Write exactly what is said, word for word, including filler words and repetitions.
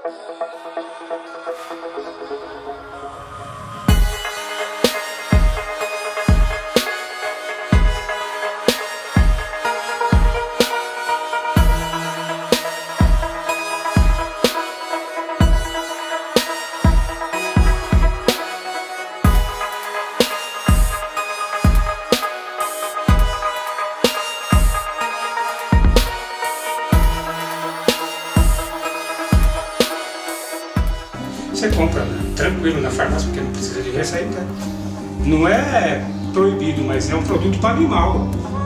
Você compra tranquilo na farmácia, porque não precisa de receita. Não é proibido, mas é um produto para animal.